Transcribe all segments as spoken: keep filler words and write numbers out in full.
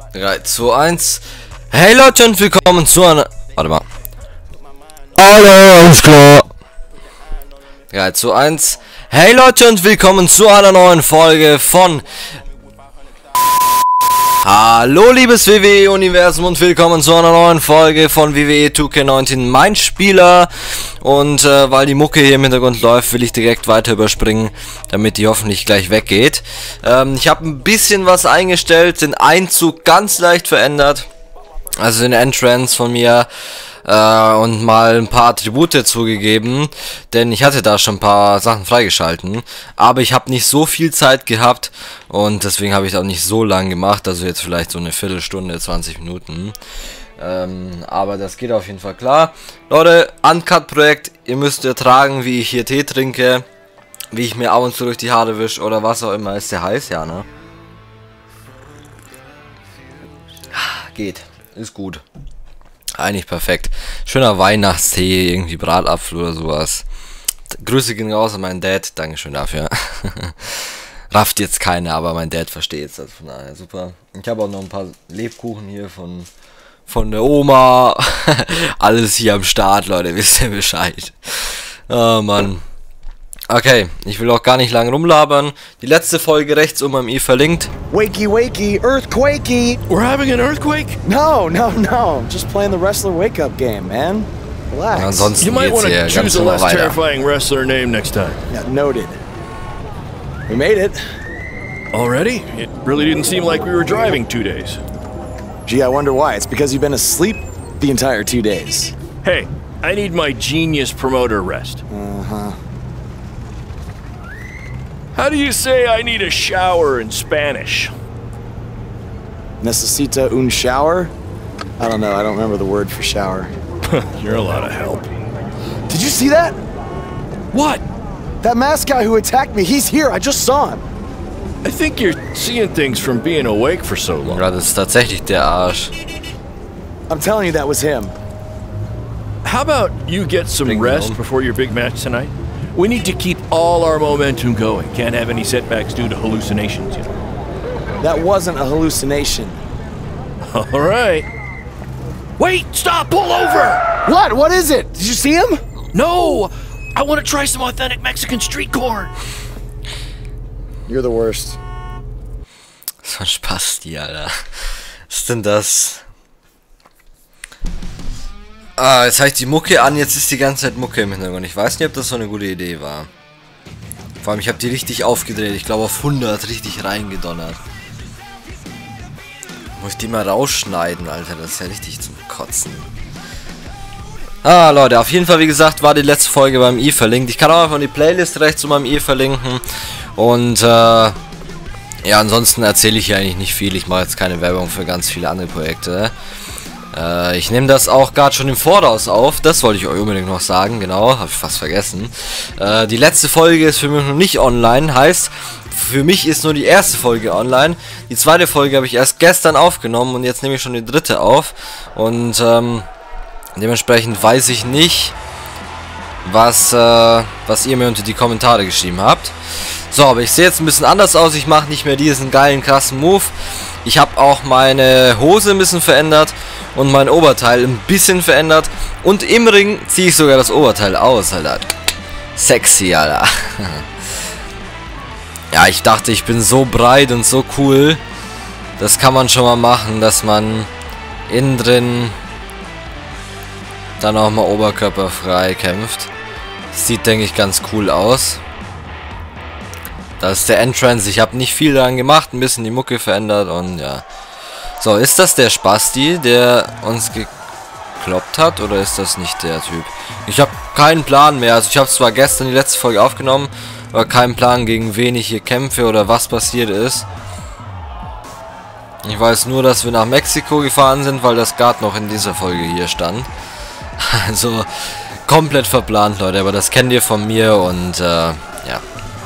drei, zwei, eins. Hey Leute und willkommen zu einer... Warte mal. Hallo, alles klar. drei, zwei, eins. Hey Leute und willkommen zu einer neuen Folge von... Hallo liebes W W E-Universum und willkommen zu einer neuen Folge von W W E zwei K neunzehn, mein Spieler. Und äh, weil die Mucke hier im Hintergrund läuft, will ich direkt weiter überspringen, damit die hoffentlich gleich weggeht. Ähm, ich habe ein bisschen was eingestellt, den Einzug ganz leicht verändert, also den Entrance von mir. Uh, und mal ein paar Attribute zugegeben, denn ich hatte da schon ein paar Sachen freigeschalten, aber ich habe nicht so viel Zeit gehabt und deswegen habe ich auch nicht so lang gemacht, also jetzt vielleicht so eine Viertelstunde, zwanzig Minuten, ähm, aber das geht auf jeden Fall klar. Leute, Uncut-Projekt, ihr müsst ertragen, wie ich hier Tee trinke, wie ich mir ab und zu durch die Haare wische oder was auch immer. Ist der heiß, ja, ne? Geht, ist gut. Eigentlich perfekt. Schöner Weihnachtstee, irgendwie Bratapfel oder sowas. Grüße gehen raus an meinen Dad. Dankeschön dafür. Rafft jetzt keine, aber mein Dad versteht es. Also von daher super. Ich habe auch noch ein paar Lebkuchen hier von, von der Oma. Alles hier am Start, Leute. Wisst ihr Bescheid. Oh Mann. Okay, ich will auch gar nicht lang rumlabern. Die letzte Folge rechts oben am i verlinkt. Wakey, wakey, earthquakey! We're having an earthquake? No, no, no. Just playing the wrestler wake-up game, man. Relax. Ja, ansonsten You might geht's want hier to ganz choose a normal less weiter. terrifying wrestler name next time. Yeah, noted. We made it. Already? It really didn't seem like we were driving two days. Gee, I wonder why. It's because you've been asleep the entire two days. Hey, I need my genius promoter rest. Uh-huh. How do you say I need a shower in Spanish? Necesita un shower? I don't know. I don't remember the word for shower. You're a lot of help. Did you see that? What? That masked guy who attacked me, he's here. I just saw him. I think you're seeing things from being awake for so long. Ja, das ist tatsächlich der Arsch. I'm telling you, that was him. How about you get some Bring me rest home. before your big match tonight? We need to keep all our momentum going. Can't have any setbacks due to hallucinations, you know. That wasn't a hallucination. All right. Wait, stop, pull over! What? What is it? Did you see him? No! I want to try some authentic Mexican street corn. You're the worst. So ein Spasti, Alter. Was ist denn das? Ah, jetzt habe ich die Mucke an, jetzt ist die ganze Zeit Mucke im Hintergrund. Ich weiß nicht, ob das so eine gute Idee war. Vor allem, ich habe die richtig aufgedreht. Ich glaube auf hundert richtig reingedonnert. Muss ich die mal rausschneiden, Alter. Das ist ja richtig zum Kotzen. Ah, Leute, auf jeden Fall, wie gesagt, war die letzte Folge beim i verlinkt. Ich kann auch einfach die Playlist rechts zu meinem i verlinken. Und, äh, ja, ansonsten erzähle ich hier eigentlich nicht viel. Ich mache jetzt keine Werbung für ganz viele andere Projekte. Äh, ich nehme das auch gerade schon im Voraus auf. Das wollte ich euch unbedingt noch sagen. Genau, habe ich fast vergessen. Äh, die letzte Folge ist für mich noch nicht online. Heißt, für mich ist nur die erste Folge online. Die zweite Folge habe ich erst gestern aufgenommen und jetzt nehme ich schon die dritte auf. Und ähm, dementsprechend weiß ich nicht, was, äh, was ihr mir unter die Kommentare geschrieben habt. So, aber ich sehe jetzt ein bisschen anders aus. Ich mache nicht mehr diesen geilen, krassen Move. Ich habe auch meine Hose ein bisschen verändert und mein Oberteil ein bisschen verändert. Und im Ring ziehe ich sogar das Oberteil aus, Alter. Sexy, Alter. Ja, ich dachte, ich bin so breit und so cool. Das kann man schon mal machen, dass man innen drin dann auch mal oberkörperfrei kämpft. Das sieht, denke ich, ganz cool aus. Das ist der Entrance. Ich habe nicht viel daran gemacht, ein bisschen die Mucke verändert und ja. So, ist das der Spasti, der uns gekloppt hat oder ist das nicht der Typ? Ich habe keinen Plan mehr. Also ich habe zwar gestern die letzte Folge aufgenommen, aber keinen Plan, gegen wen ich hier kämpfe oder was passiert ist. Ich weiß nur, dass wir nach Mexiko gefahren sind, weil das gerade noch in dieser Folge hier stand. Also komplett verplant, Leute, aber das kennt ihr von mir und äh, ja.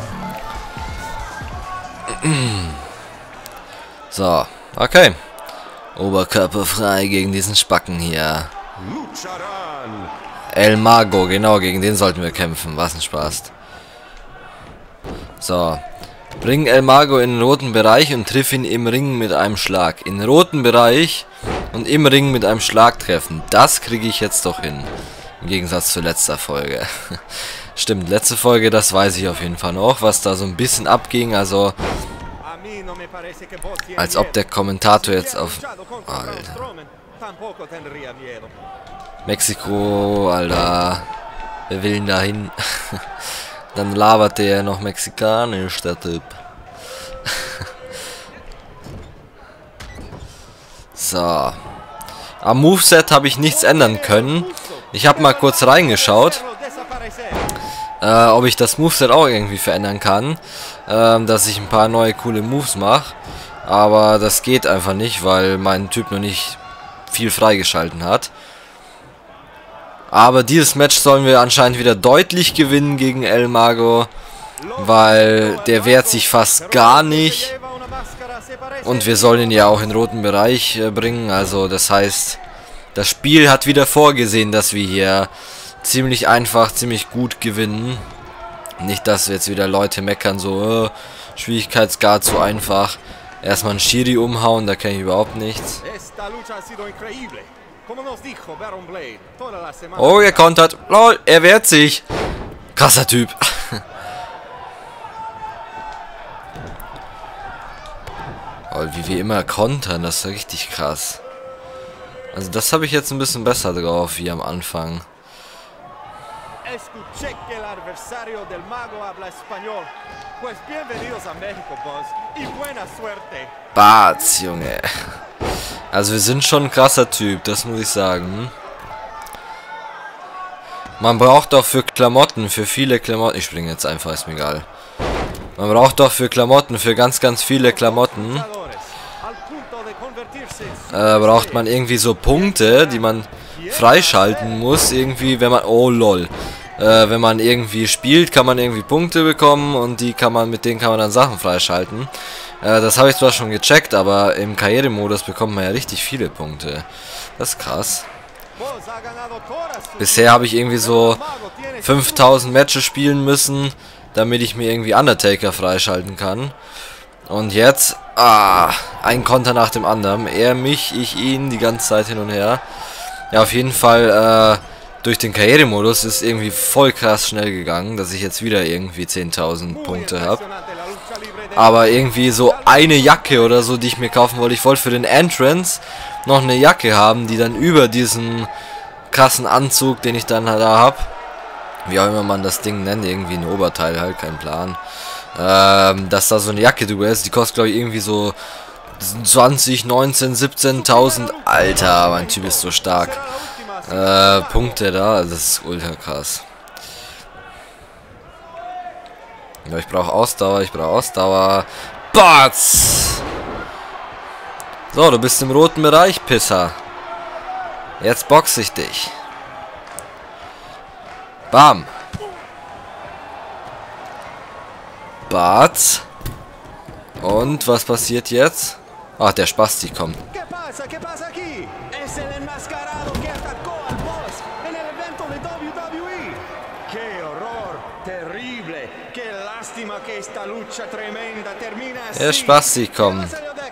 So, okay. Oberkörperfrei gegen diesen Spacken hier. El Mago, genau, gegen den sollten wir kämpfen. Was ein Spaß. So. Bring El Mago in den roten Bereich und triff ihn im Ring mit einem Schlag. In den roten Bereich und im Ring mit einem Schlag treffen. Das kriege ich jetzt doch hin. Im Gegensatz zur letzten Folge. Stimmt, letzte Folge, das weiß ich auf jeden Fall noch, was da so ein bisschen abging. Also, als ob der Kommentator jetzt auf... Alter. Mexiko, Alter. Wer will denn da hin? Dann labert der noch mexikanisch, der Typ. So. Am Moveset habe ich nichts ändern können. Ich habe mal kurz reingeschaut, äh, ob ich das Moveset auch irgendwie verändern kann. Äh, dass ich ein paar neue coole Moves mache. Aber das geht einfach nicht, weil mein Typ noch nicht viel freigeschalten hat. Aber dieses Match sollen wir anscheinend wieder deutlich gewinnen gegen El Mago, weil der wehrt sich fast gar nicht. Und wir sollen ihn ja auch in den roten Bereich äh, bringen. Also das heißt, das Spiel hat wieder vorgesehen, dass wir hier ziemlich einfach, ziemlich gut gewinnen. Nicht, dass jetzt wieder Leute meckern, so äh, Schwierigkeitsgrad zu einfach. Erstmal einen Schiri umhauen, da kenne ich überhaupt nichts. Oh, er kontert. Lol, er wehrt sich. Krasser Typ. Oh, wie wir immer kontern, das ist richtig krass. Also das habe ich jetzt ein bisschen besser drauf, wie am Anfang. Bats, Junge. Also wir sind schon ein krasser Typ, das muss ich sagen. Man braucht doch für Klamotten, für viele Klamotten... Ich springe jetzt einfach, ist mir egal. Man braucht doch für Klamotten, für ganz, ganz viele Klamotten... Äh, braucht man irgendwie so Punkte, die man freischalten muss, irgendwie, wenn man... Oh, lol. Äh, wenn man irgendwie spielt, kann man irgendwie Punkte bekommen und die kann man, mit denen kann man dann Sachen freischalten. Äh, das habe ich zwar schon gecheckt, aber im Karrieremodus bekommt man ja richtig viele Punkte. Das ist krass. Bisher habe ich irgendwie so fünftausend Matches spielen müssen, damit ich mir irgendwie Undertaker freischalten kann. Und jetzt, ah, ein Konter nach dem anderen. Er mich, ich ihn, die ganze Zeit hin und her. Ja, auf jeden Fall, äh, durch den Karrieremodus ist irgendwie voll krass schnell gegangen, dass ich jetzt wieder irgendwie zehntausend Punkte habe. Aber irgendwie so eine Jacke oder so, die ich mir kaufen wollte. Ich wollte für den Entrance noch eine Jacke haben, die dann über diesen krassen Anzug, den ich dann da habe, wie auch immer man das Ding nennt, irgendwie ein Oberteil halt, kein Plan. Ähm, dass da so eine Jacke drüber ist, die kostet glaube ich irgendwie so zwanzig, neunzehn, siebzehntausend. Alter, mein Typ ist so stark. Äh, Punkte da, das ist ultra krass. Ja, ich brauche Ausdauer, ich brauche Ausdauer. Batz! So, du bist im roten Bereich, Pisser. Jetzt boxe ich dich. Bam! Batz! Und was passiert jetzt? Ach, der Spasti kommt. Der Spasti kommt.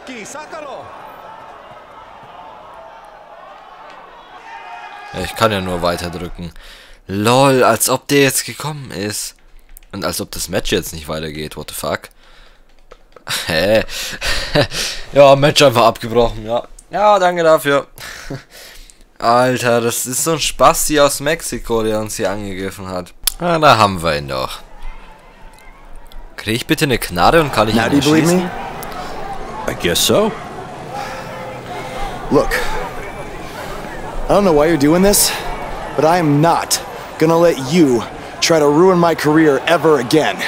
Ja, ich kann ja nur weiter drücken. Lol, als ob der jetzt gekommen ist. Und als ob das Match jetzt nicht weitergeht. What the fuck? Hä? Ja, Match einfach abgebrochen, ja. Ja, danke dafür. Alter, das ist so ein Spasti aus Mexiko, der uns hier angegriffen hat. Ah, da haben wir ihn doch. Krieg ich bitte eine Knarre und kann ich ihn erschießen? I guess so. Look, I don't know why you're doing this, but I am not gonna let you try to ruin my career ever again.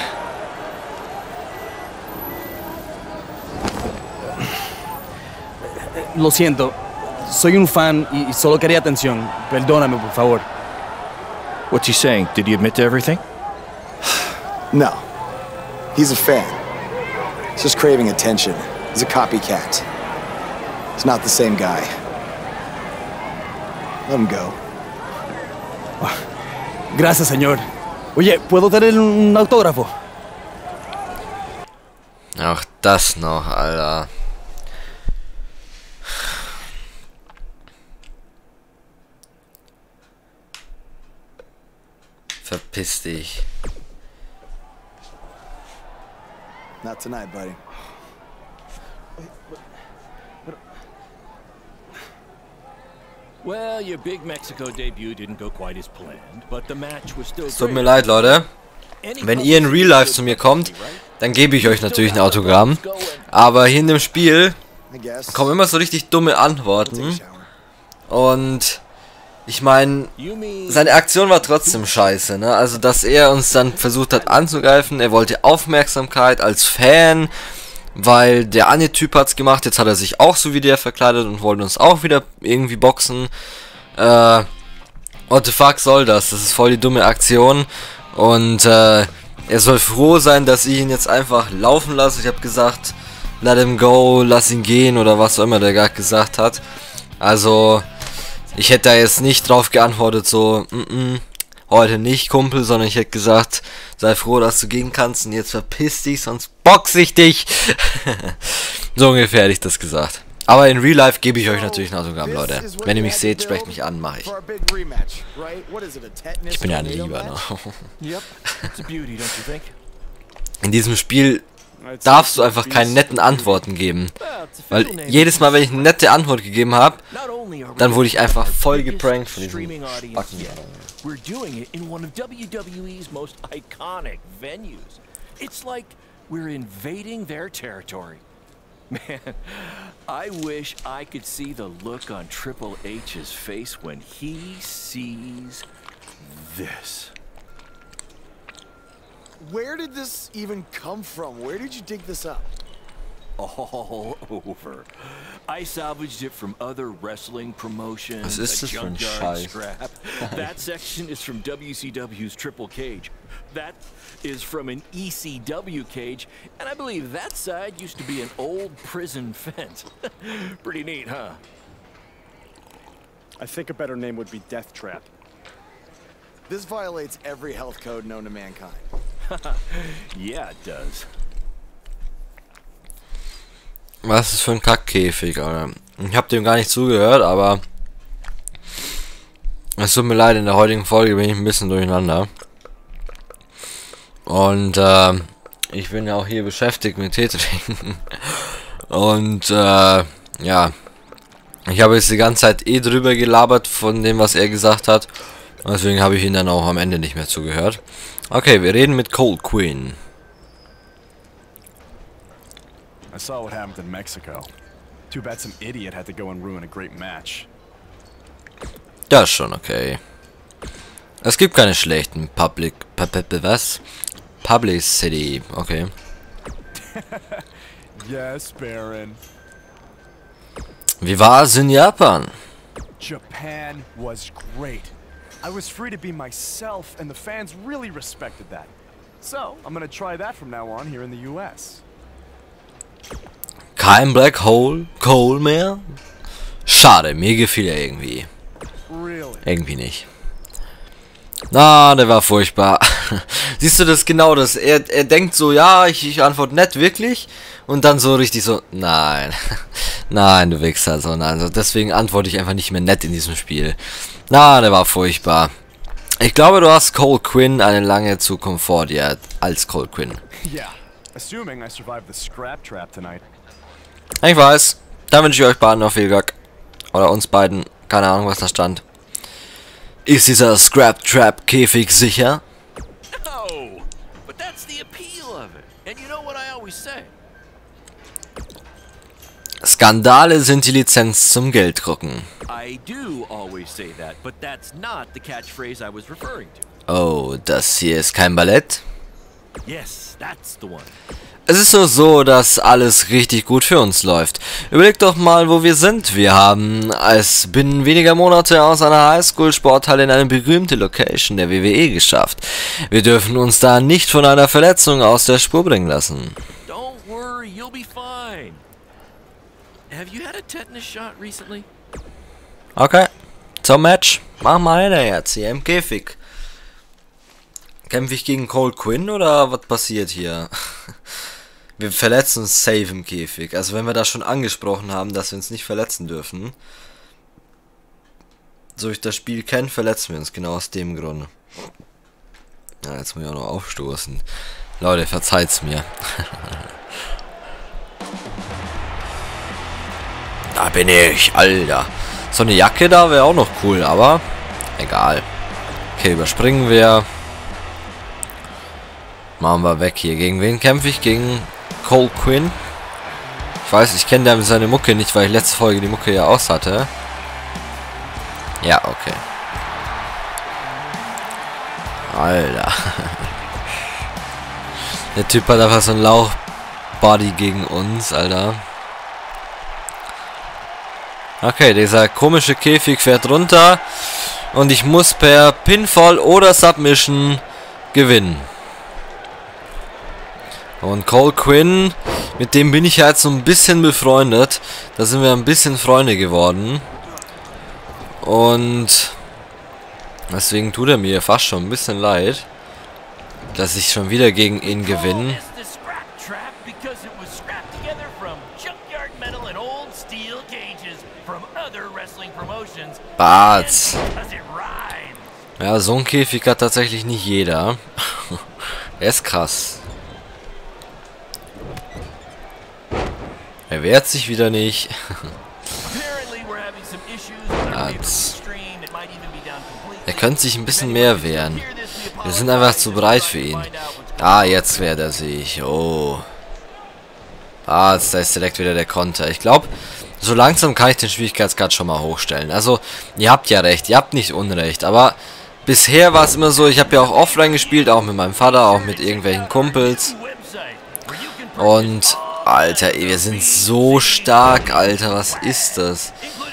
Lo siento, soy un fan y solo quería atención. Perdóname, por favor. What's he saying? Did he admit to everything? No. He's a fan. He's just craving attention. He's a copycat. He's not the same guy. Let him go. Gracias, señor. Oye, ¿puedo tener un autógrafo? das noch, Alter. Verpiss dich. Not tonight, buddy. Well, your big Mexico debut didn't go quite as planned, but the match was still Es tut mir leid, Leute. Wenn ihr in Real Life zu mir kommt, dann gebe ich euch natürlich ein Autogramm. Aber hier in dem Spiel kommen immer so richtig dumme Antworten. Und ich meine, seine Aktion war trotzdem scheiße, ne? Also, dass er uns dann versucht hat anzugreifen. Er wollte Aufmerksamkeit als Fan, weil der eine Typ hat's gemacht. Jetzt hat er sich auch so wie der verkleidet und wollte uns auch wieder irgendwie boxen. Äh, what the fuck soll das? Das ist voll die dumme Aktion. Und äh, er soll froh sein, dass ich ihn jetzt einfach laufen lasse. Ich habe gesagt, let him go, lass ihn gehen oder was auch immer der gerade gesagt hat. Also, ich hätte da jetzt nicht drauf geantwortet, so, mm -mm, heute nicht, Kumpel, sondern ich hätte gesagt, sei froh, dass du gehen kannst und jetzt verpiss dich, sonst boxe ich dich. So ungefähr hätte ich das gesagt. Aber in Real Life gebe ich euch natürlich ein Autogramm, Leute. Wenn ihr mich seht, sprecht mich an, mache ich. Ich bin ja ein Lieber, ne? In diesem Spiel darfst du einfach keine netten Antworten geben. Weil jedes Mal, wenn ich eine nette Antwort gegeben habe, dann wurde ich einfach voll geprankt von diesem Backen. We're doing it in one of W W E's most iconic venues. It's like we're invading their territory. Man, I wish I could see the look on Triple H's face when he sees this. Where did this even come from? Where did you dig this up? All over. I salvaged it from other wrestling promotions. Was ist das für ein Scheiß? Scrap. That section is from W C W's Triple Cage. That is from an E C W cage, and I believe that side used to be an old prison fence. Pretty neat, huh? I think a better name would be Death Trap. This violates every health code known to mankind. Yeah, it does. Was ist das für ein Kackkäfig, Alter? Ich hab dem gar nicht zugehört, aber es tut mir leid, in der heutigen Folge bin ich ein bisschen durcheinander. Und äh, ich bin ja auch hier beschäftigt mit Tee trinken. Und äh, ja, ich habe jetzt die ganze Zeit eh drüber gelabert von dem, was er gesagt hat. Und deswegen habe ich ihn dann auch am Ende nicht mehr zugehört. Okay, wir reden mit Cold Queen. I saw what happened in Mexico. Too bad some idiot had to go and ruin a great match. Ja, ist schon okay. Es gibt keine schlechten Public... Was? Publicity. Okay. Yes, Baron. Wie war es in Japan? Japan was great. I was free to be myself and the fans really respected that. So, I'm gonna try that from now on here in the U S. Kein Black Hole Cole mehr? Schade, mir gefiel er irgendwie. Really? Irgendwie nicht. Na, der war furchtbar. Siehst du das genau das? Er, er denkt so, ja, ich, ich antworte nett, wirklich. Und dann so richtig so, nein. Nein, du Wichser. So, nein. Also deswegen antworte ich einfach nicht mehr nett in diesem Spiel. Na, der war furchtbar. Ich glaube, du hast Cole Quinn eine lange Zukunft vor dir als Cole Quinn. Yeah, assuming I survived the scrap trap tonight. Ich weiß. Dann wünsche ich euch beiden noch viel Glück. Oder uns beiden. Keine Ahnung, was da stand. Ist dieser Scrap Trap Käfig sicher? No, but that's the appeal of it. And you know what I always say. Skandale sind die Lizenz zum Gelddrucken. I do always say that, but that's not the catchphrase I was referring to. Oh, das hier ist kein Ballett? Yes, that's the one. Es ist nur so, dass alles richtig gut für uns läuft. Überlegt doch mal, wo wir sind. Wir haben es binnen weniger Monate aus einer Highschool-Sporthalle in eine berühmte Location der W W E geschafft. Wir dürfen uns da nicht von einer Verletzung aus der Spur bringen lassen. Don't worry, you'll be fine. Have you had a tetanus shot recently? Okay, zum Match. Mach mal einer jetzt hier im Käfig. Kämpfe ich gegen Cole Quinn oder was passiert hier? wir verletzen uns safe im Käfig. Also wenn wir da schon angesprochen haben, dass wir uns nicht verletzen dürfen, so ich das Spiel kenne, verletzen wir uns genau aus dem Grund. Ja, jetzt muss ich auch noch aufstoßen. Leute, verzeiht's mir. Da bin ich, Alter. So eine Jacke da wäre auch noch cool, aber egal. Okay, überspringen wir. Machen wir weg hier. Gegen wen kämpfe ich? Gegen Cole Quinn. Ich weiß, ich kenne seine Mucke nicht, weil ich letzte Folge die Mucke ja aus hatte. Ja, okay. Alter. Der Typ hat einfach so einen Lauch-Body gegen uns, Alter. Okay, dieser komische Käfig fährt runter. Und ich muss per Pinfall oder Submission gewinnen. Und Cole Quinn, mit dem bin ich ja jetzt so ein bisschen befreundet. Da sind wir ein bisschen Freunde geworden. Und deswegen tut er mir fast schon ein bisschen leid, dass ich schon wieder gegen ihn gewinne. Bart's. Ja, so ein Käfig hat tatsächlich nicht jeder. Er ist krass. Er wehrt sich wieder nicht. Bart's. Er könnte sich ein bisschen mehr wehren. Wir sind einfach zu breit für ihn. Ah, jetzt wehrt er sich. Oh. Bart's, da ist direkt wieder der Konter. Ich glaube, so langsam kann ich den Schwierigkeitsgrad schon mal hochstellen. Also, ihr habt ja recht, ihr habt nicht Unrecht, aber bisher war es immer so, ich habe ja auch offline gespielt, auch mit meinem Vater, auch mit irgendwelchen Kumpels. Und, Alter, ey, wir sind so stark, Alter, was ist das?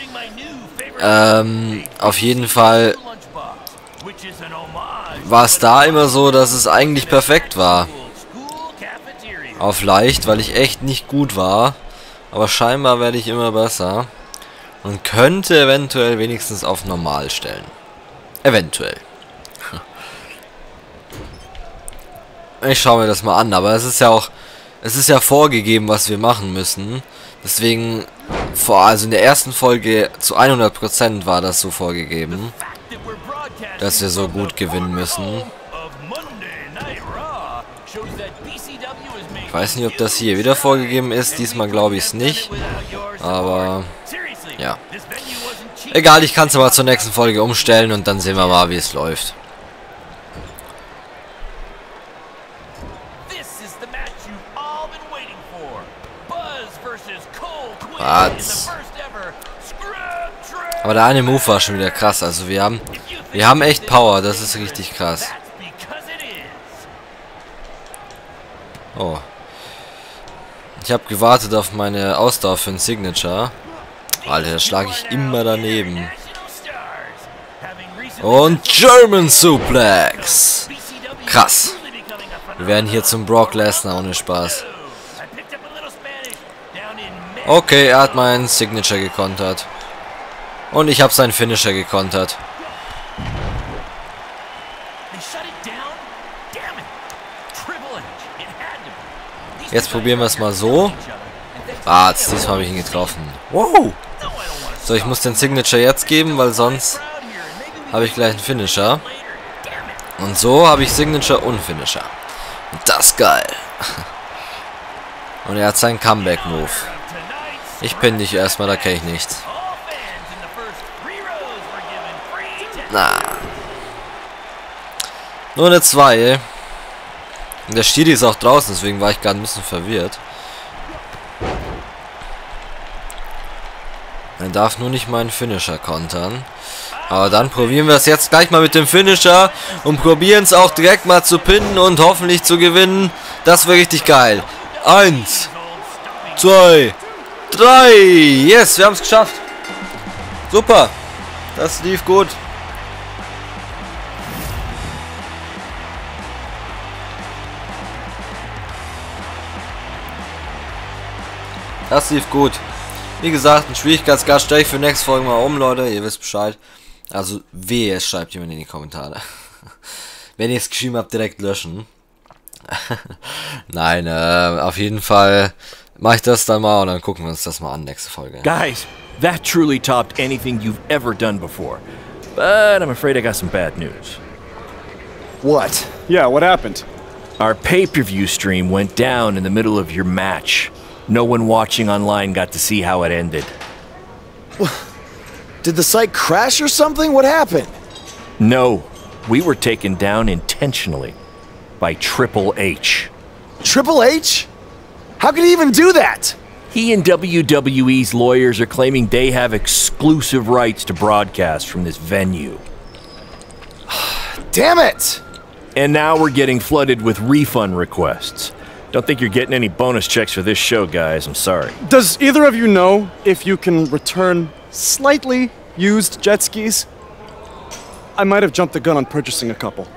Ähm, auf jeden Fall war es da immer so, dass es eigentlich perfekt war. Auf leicht, weil ich echt nicht gut war. Aber scheinbar werde ich immer besser. Und könnte eventuell wenigstens auf normal stellen. Eventuell. Ich schaue mir das mal an. Aber es ist ja auch... Es ist ja vorgegeben, was wir machen müssen. Deswegen... Vor, also in der ersten Folge zu hundert Prozent war das so vorgegeben. Dass wir so gut gewinnen müssen. Ich weiß nicht, ob das hier wieder vorgegeben ist. Diesmal glaube ich es nicht. Aber, ja. Egal, ich kann es aber zur nächsten Folge umstellen und dann sehen wir mal, wie es läuft. Was? Aber der eine Move war schon wieder krass. Also wir haben, wir haben echt Power. Das ist richtig krass. Oh. Ich habe gewartet auf meine Ausdauer für ein Signature. Alter, da schlage ich immer daneben. Und German Suplex. Krass. Wir werden hier zum Brock Lesnar, ohne Spaß. Okay, er hat meinen Signature gekontert. Und ich habe seinen Finisher gekontert. Jetzt probieren wir es mal so. Ah, jetzt, diesmal habe ich ihn getroffen. Wow! So, ich muss den Signature jetzt geben, weil sonst habe ich gleich einen Finisher. Und so habe ich Signature und Finisher. Und das ist geil. Und er hat seinen Comeback-Move. Ich pinne dich erstmal, da kenne ich nichts. Na. Nur eine zwei. Und der Stiri ist auch draußen, deswegen war ich gerade ein bisschen verwirrt. Er darf nur nicht meinen Finisher kontern. Aber dann probieren wir es jetzt gleich mal mit dem Finisher und probieren es auch direkt mal zu pinnen und hoffentlich zu gewinnen. Das wäre richtig geil. Eins, zwei, drei. Yes, wir haben es geschafft. Super. Das lief gut. Das lief gut. Wie gesagt, ein Schwierigkeitsgrad stelle ich für nächste Folge mal um, Leute. Ihr wisst Bescheid. Also, wehe, es schreibt jemand in die Kommentare. Wenn ihr es geschrieben habt, direkt löschen. Nein, äh, auf jeden Fall mache ich das dann mal und dann gucken wir uns das mal an, nächste Folge. Guys, that truly topped anything you've ever done before. But I'm afraid I got some bad news. What? Yeah, what happened? Our pay-per-view stream went down in the middle of your match. No one watching online got to see how it ended. Did the site crash or something? What happened? No, we were taken down intentionally by Triple H. Triple H? How could he even do that? He and W W E's lawyers are claiming they have exclusive rights to broadcast from this venue. Damn it! And now we're getting flooded with refund requests. Don't think you're getting any bonus checks for this show, guys. I'm sorry. Does either of you know if you can return slightly used jet skis? I might have jumped the gun on purchasing a couple.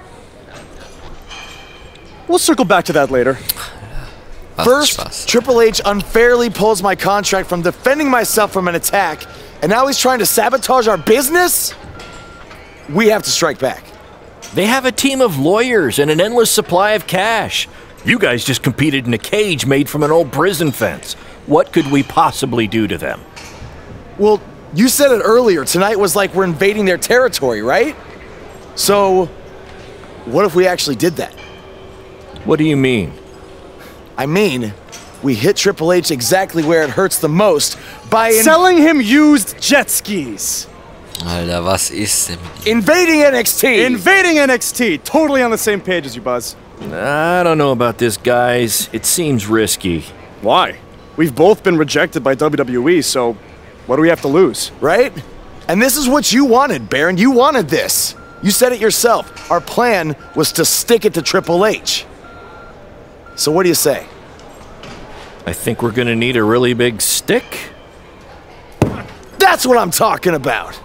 We'll circle back to that later. First, Triple H unfairly pulls my contract from defending myself from an attack, and now he's trying to sabotage our business? We have to strike back. They have a team of lawyers and an endless supply of cash. You guys just competed in a cage made from an old prison fence. What could we possibly do to them? Well, you said it earlier. Tonight was like we're invading their territory, right? So, what if we actually did that? What do you mean? I mean, we hit Triple H exactly where it hurts the most by in selling him used jet skis. Alter, was ist denn mit ihm? invading N X T. Invading N X T. Totally on the same page as you, Buzz. I don't know about this, guys. It seems risky. Why? We've both been rejected by W W E, so what do we have to lose? Right? And this is what you wanted, Baron. You wanted this. You said it yourself. Our plan was to stick it to Triple H. So what do you say? I think we're gonna need a really big stick. That's what I'm talking about.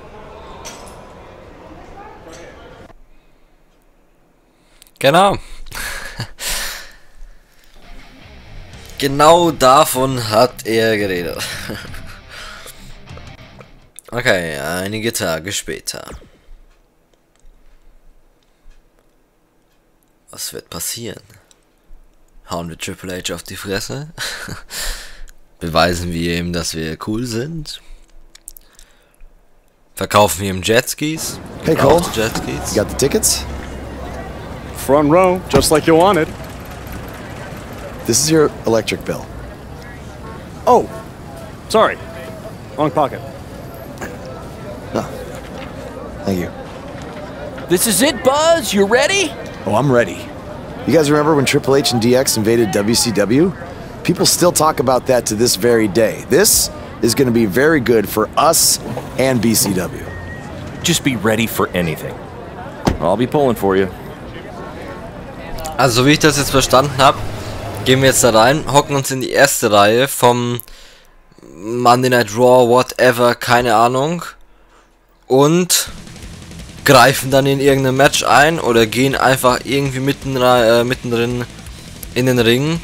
Genau. Genau davon hat er geredet. Okay, einige Tage später. Was wird passieren? Hauen wir Triple H auf die Fresse? Beweisen wir ihm, dass wir cool sind? Verkaufen wir ihm Jetskis? Hey Cole, Jetskis? you got the tickets? Front row, just like you wanted. This is your electric bill. Oh, sorry. Wrong pocket. No. Thank you. This is it, Buzz. You ready? Oh, I'm ready. You guys remember when Triple H and D X invaded W C W? People still talk about that to this very day. This is going to be very good for us and B C W. Just be ready for anything. I'll be pulling for you. Also, so wie ich das jetzt verstanden habe, gehen wir jetzt da rein, hocken uns in die erste Reihe vom Monday Night Raw, whatever, keine Ahnung, und greifen dann in irgendein Match ein oder gehen einfach irgendwie mitten, äh, mittendrin in den Ring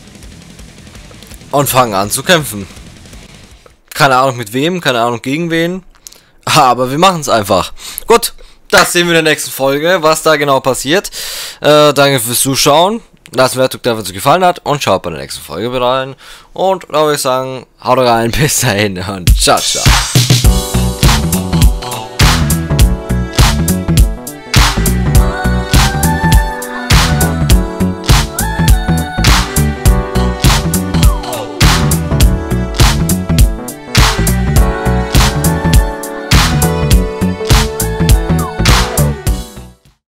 und fangen an zu kämpfen. Keine Ahnung mit wem, keine Ahnung gegen wen, aber wir machen es einfach. Gut, das sehen wir in der nächsten Folge, was da genau passiert. Äh, danke fürs Zuschauen. Lasst mir Wertung, wenn es euch gefallen hat, und schaut bei der nächsten Folge rein. Und da würde ich sagen, haut rein, bis dahin und ciao, ciao.